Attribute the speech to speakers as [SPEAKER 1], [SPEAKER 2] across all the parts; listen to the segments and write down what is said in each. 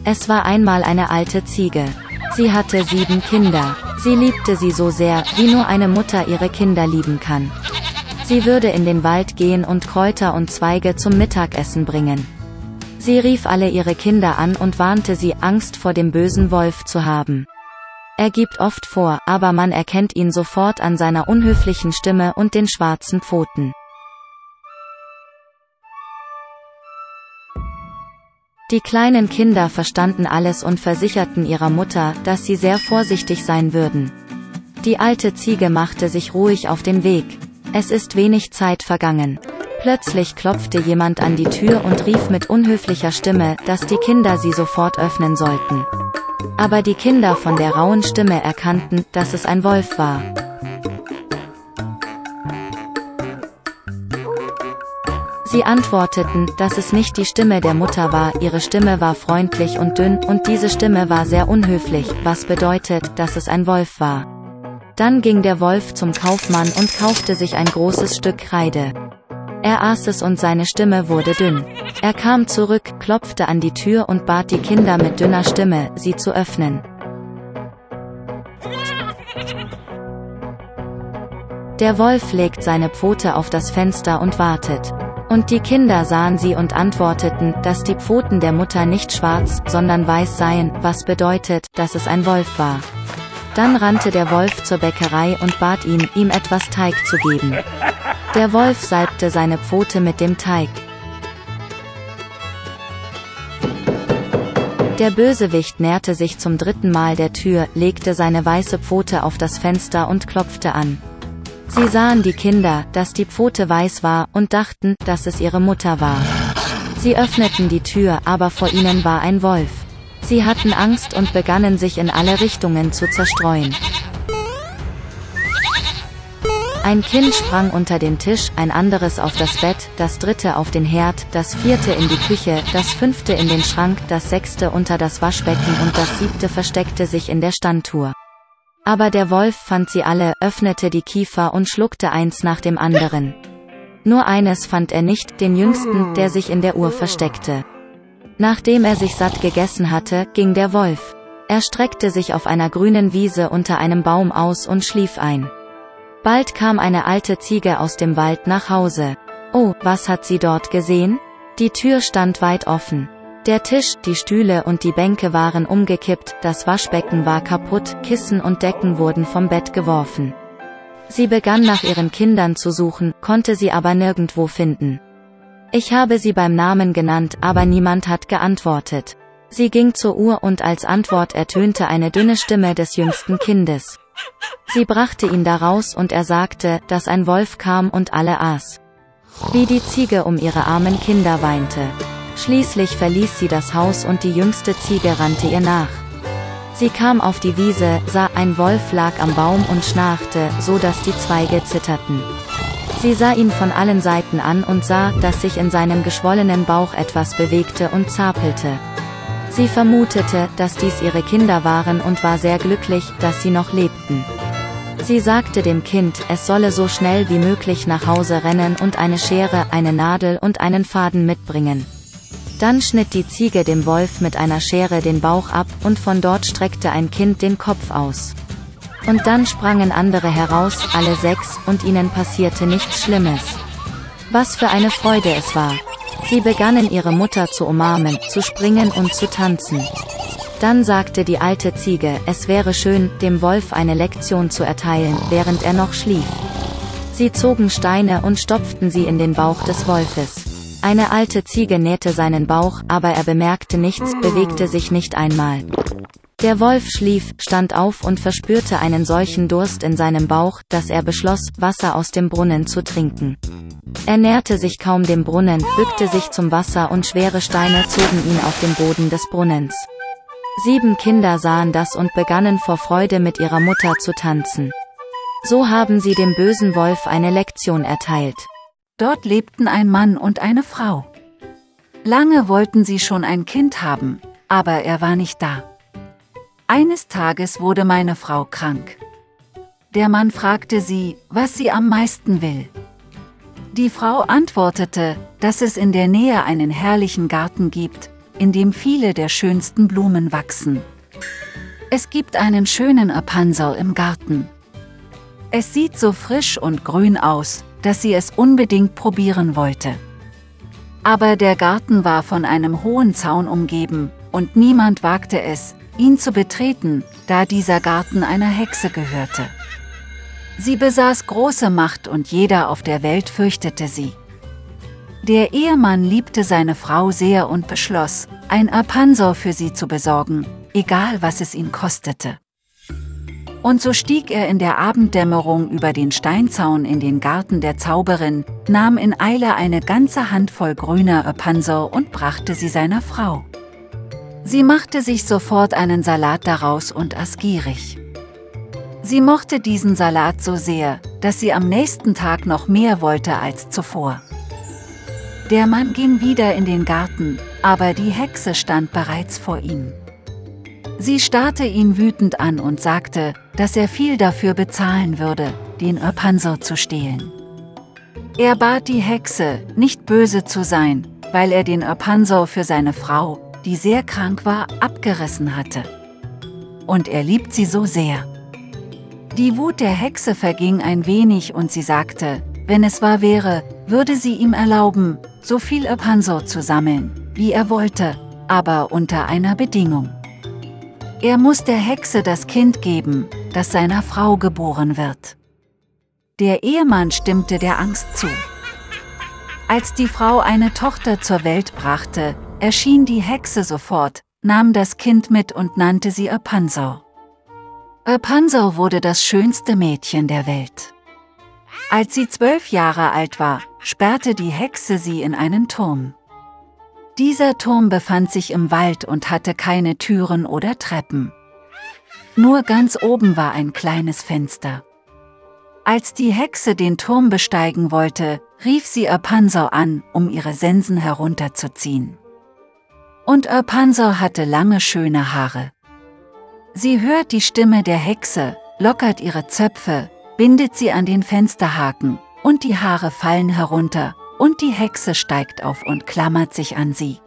[SPEAKER 1] Es war einmal eine alte Ziege. Sie hatte 7 Kinder. Sie liebte sie so sehr, wie nur eine Mutter ihre Kinder lieben kann. Sie würde in den Wald gehen und Kräuter und Zweige zum Mittagessen bringen. Sie rief alle ihre Kinder an und warnte sie, Angst vor dem bösen Wolf zu haben. Er gibt oft vor, aber man erkennt ihn sofort an seiner unhöflichen Stimme und den schwarzen Pfoten. Die kleinen Kinder verstanden alles und versicherten ihrer Mutter, dass sie sehr vorsichtig sein würden. Die alte Ziege machte sich ruhig auf den Weg. Es ist wenig Zeit vergangen. Plötzlich klopfte jemand an die Tür und rief mit unhöflicher Stimme, dass die Kinder sie sofort öffnen sollten. Aber die Kinder von der rauen Stimme erkannten, dass es ein Wolf war. Sie antworteten, dass es nicht die Stimme der Mutter war, ihre Stimme war freundlich und dünn, und diese Stimme war sehr unhöflich, was bedeutet, dass es ein Wolf war. Dann ging der Wolf zum Kaufmann und kaufte sich ein großes Stück Kreide. Er aß es und seine Stimme wurde dünn. Er kam zurück, klopfte an die Tür und bat die Kinder mit dünner Stimme, sie zu öffnen. Der Wolf legt seine Pfote auf das Fenster und wartet. Und die Kinder sahen sie und antworteten, dass die Pfoten der Mutter nicht schwarz, sondern weiß seien, was bedeutet, dass es ein Wolf war. Dann rannte der Wolf zur Bäckerei und bat ihn, ihm etwas Teig zu geben. Der Wolf salbte seine Pfote mit dem Teig. Der Bösewicht näherte sich zum 3. Mal der Tür, legte seine weiße Pfote auf das Fenster und klopfte an. Sie sahen die Kinder, dass die Pfote weiß war, und dachten, dass es ihre Mutter war. Sie öffneten die Tür, aber vor ihnen war ein Wolf. Sie hatten Angst und begannen sich in alle Richtungen zu zerstreuen. Ein Kind sprang unter den Tisch, ein anderes auf das Bett, das 3. auf den Herd, das 4. in die Küche, das 5. in den Schrank, das 6. unter das Waschbecken und das 7. versteckte sich in der Standtür. Aber der Wolf fand sie alle, öffnete die Kiefer und schluckte eins nach dem anderen. Nur eines fand er nicht, den Jüngsten, der sich in der Uhr versteckte. Nachdem er sich satt gegessen hatte, ging der Wolf. Er streckte sich auf einer grünen Wiese unter einem Baum aus und schlief ein. Bald kam eine alte Ziege aus dem Wald nach Hause. Oh, was hat sie dort gesehen? Die Tür stand weit offen. Der Tisch, die Stühle und die Bänke waren umgekippt, das Waschbecken war kaputt, Kissen und Decken wurden vom Bett geworfen. Sie begann nach ihren Kindern zu suchen, konnte sie aber nirgendwo finden. Ich habe sie beim Namen genannt, aber niemand hat geantwortet. Sie ging zur Uhr und als Antwort ertönte eine dünne Stimme des jüngsten Kindes. Sie brachte ihn daraus und er sagte, dass ein Wolf kam und alle aß. Wie die Ziege um ihre armen Kinder weinte. Schließlich verließ sie das Haus und die jüngste Ziege rannte ihr nach. Sie kam auf die Wiese, sah, ein Wolf lag am Baum und schnarchte, so dass die Zweige zitterten. Sie sah ihn von allen Seiten an und sah, dass sich in seinem geschwollenen Bauch etwas bewegte und zapelte. Sie vermutete, dass dies ihre Kinder waren und war sehr glücklich, dass sie noch lebten. Sie sagte dem Kind, es solle so schnell wie möglich nach Hause rennen und eine Schere, eine Nadel und einen Faden mitbringen. Dann schnitt die Ziege dem Wolf mit einer Schere den Bauch ab, und von dort streckte ein Kind den Kopf aus. Und dann sprangen andere heraus, alle 6, und ihnen passierte nichts Schlimmes. Was für eine Freude es war. Sie begannen ihre Mutter zu umarmen, zu springen und zu tanzen. Dann sagte die alte Ziege, es wäre schön, dem Wolf eine Lektion zu erteilen, während er noch schlief. Sie zogen Steine und stopften sie in den Bauch des Wolfes. Eine alte Ziege nähte seinen Bauch, aber er bemerkte nichts, bewegte sich nicht einmal. Der Wolf schlief, stand auf und verspürte einen solchen Durst in seinem Bauch, dass er beschloss, Wasser aus dem Brunnen zu trinken. Er näherte sich kaum dem Brunnen, bückte sich zum Wasser und schwere Steine zogen ihn auf den Boden des Brunnens. 7 Kinder sahen das und begannen vor Freude mit ihrer Mutter zu tanzen. So haben sie dem bösen Wolf eine Lektion erteilt.
[SPEAKER 2] Dort lebten ein Mann und eine Frau. Lange wollten sie schon ein Kind haben, aber er war nicht da. Eines Tages wurde meine Frau krank. Der Mann fragte sie, was sie am meisten will. Die Frau antwortete, dass es in der Nähe einen herrlichen Garten gibt, in dem viele der schönsten Blumen wachsen. Es gibt einen schönen Rapunzel im Garten. Es sieht so frisch und grün aus, dass sie es unbedingt probieren wollte. Aber der Garten war von einem hohen Zaun umgeben, und niemand wagte es, ihn zu betreten, da dieser Garten einer Hexe gehörte. Sie besaß große Macht und jeder auf der Welt fürchtete sie. Der Ehemann liebte seine Frau sehr und beschloss, ein Rapunzel für sie zu besorgen, egal was es ihn kostete. Und so stieg er in der Abenddämmerung über den Steinzaun in den Garten der Zauberin, nahm in Eile eine ganze Handvoll grüner Rapunzel und brachte sie seiner Frau. Sie machte sich sofort einen Salat daraus und aß gierig. Sie mochte diesen Salat so sehr, dass sie am nächsten Tag noch mehr wollte als zuvor. Der Mann ging wieder in den Garten, aber die Hexe stand bereits vor ihm. Sie starrte ihn wütend an und sagte, dass er viel dafür bezahlen würde, den Rapunzel zu stehlen. Er bat die Hexe, nicht böse zu sein, weil er den Rapunzel für seine Frau, die sehr krank war, abgerissen hatte. Und er liebt sie so sehr. Die Wut der Hexe verging ein wenig und sie sagte, wenn es wahr wäre, würde sie ihm erlauben, so viel Rapunzel zu sammeln, wie er wollte, aber unter einer Bedingung. Er muss der Hexe das Kind geben, das seiner Frau geboren wird. Der Ehemann stimmte der Angst zu. Als die Frau eine Tochter zur Welt brachte, erschien die Hexe sofort, nahm das Kind mit und nannte sie Rapunzel. Rapunzel wurde das schönste Mädchen der Welt. Als sie 12 Jahre alt war, sperrte die Hexe sie in einen Turm. Dieser Turm befand sich im Wald und hatte keine Türen oder Treppen. Nur ganz oben war ein kleines Fenster. Als die Hexe den Turm besteigen wollte, rief sie Rapunzel an, um ihre Sensen herunterzuziehen. Und Rapunzel hatte lange schöne Haare. Sie hört die Stimme der Hexe, lockert ihre Zöpfe, bindet sie an den Fensterhaken, und die Haare fallen herunter, und die Hexe steigt auf und klammert sich an sie.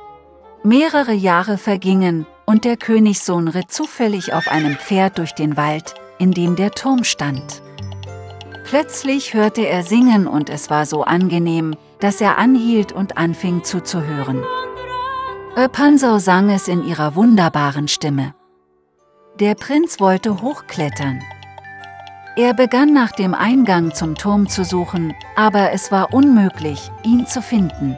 [SPEAKER 2] Mehrere Jahre vergingen, und der Königssohn ritt zufällig auf einem Pferd durch den Wald, in dem der Turm stand. Plötzlich hörte er singen und es war so angenehm, dass er anhielt und anfing zuzuhören. Rapunzel sang es in ihrer wunderbaren Stimme. Der Prinz wollte hochklettern. Er begann nach dem Eingang zum Turm zu suchen, aber es war unmöglich, ihn zu finden.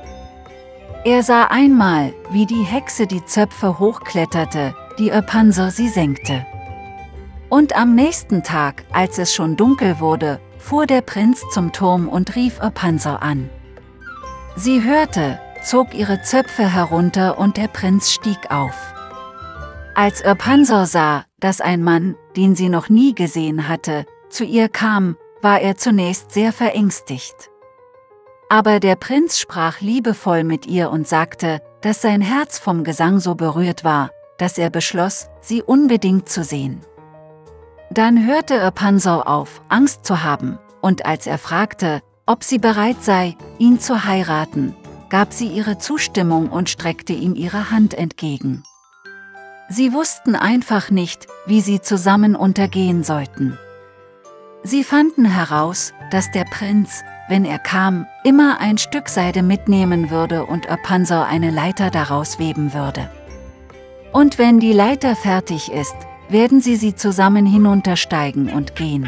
[SPEAKER 2] Er sah einmal, wie die Hexe die Zöpfe hochkletterte, die Rapunzel sie senkte. Und am nächsten Tag, als es schon dunkel wurde, fuhr der Prinz zum Turm und rief Rapunzel an. Sie hörte, zog ihre Zöpfe herunter und der Prinz stieg auf. Als Rapunzel sah, dass ein Mann, den sie noch nie gesehen hatte, zu ihr kam, war er zunächst sehr verängstigt. Aber der Prinz sprach liebevoll mit ihr und sagte, dass sein Herz vom Gesang so berührt war, dass er beschloss, sie unbedingt zu sehen. Dann hörte Rapunzel auf, Angst zu haben, und als er fragte, ob sie bereit sei, ihn zu heiraten, gab sie ihre Zustimmung und streckte ihm ihre Hand entgegen. Sie wussten einfach nicht, wie sie zusammen untergehen sollten. Sie fanden heraus, dass der Prinz, wenn er kam, immer ein Stück Seide mitnehmen würde und Rapunzel eine Leiter daraus weben würde. Und wenn die Leiter fertig ist, werden sie zusammen hinuntersteigen und gehen.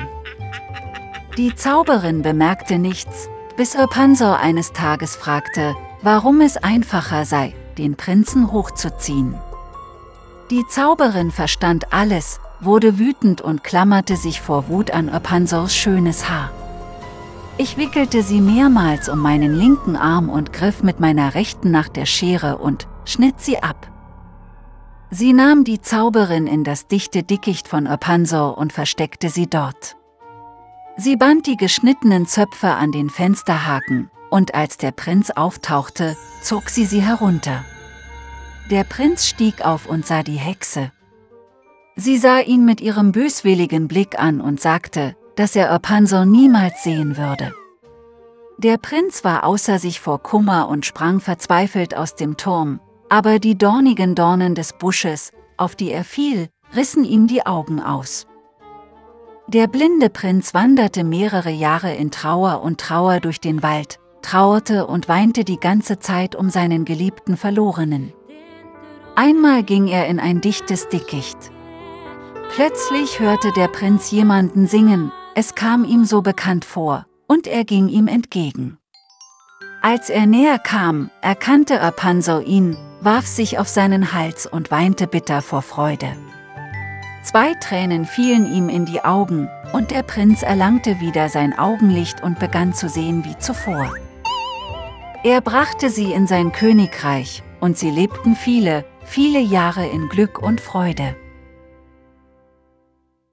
[SPEAKER 2] Die Zauberin bemerkte nichts, bis Rapunzel eines Tages fragte, warum es einfacher sei, den Prinzen hochzuziehen. Die Zauberin verstand alles, wurde wütend und klammerte sich vor Wut an Rapunzels schönes Haar. Ich wickelte sie mehrmals um meinen linken Arm und griff mit meiner rechten nach der Schere und schnitt sie ab. Sie nahm die Zauberin in das dichte Dickicht von Rapunzel und versteckte sie dort. Sie band die geschnittenen Zöpfe an den Fensterhaken, und als der Prinz auftauchte, zog sie herunter. Der Prinz stieg auf und sah die Hexe. Sie sah ihn mit ihrem böswilligen Blick an und sagte, dass er Rapunzel niemals sehen würde. Der Prinz war außer sich vor Kummer und sprang verzweifelt aus dem Turm, Aber die dornigen Dornen des Busches, auf die er fiel, rissen ihm die Augen aus. Der blinde Prinz wanderte mehrere Jahre in Trauer und Trauer durch den Wald, trauerte und weinte die ganze Zeit um seinen geliebten Verlorenen. Einmal ging er in ein dichtes Dickicht. Plötzlich hörte der Prinz jemanden singen, es kam ihm so bekannt vor, und er ging ihm entgegen. Als er näher kam, erkannte Rapunzel ihn, warf sich auf seinen Hals und weinte bitter vor Freude. 2 Tränen fielen ihm in die Augen, und der Prinz erlangte wieder sein Augenlicht und begann zu sehen wie zuvor. Er brachte sie in sein Königreich, und sie lebten viele, viele Jahre in Glück und Freude.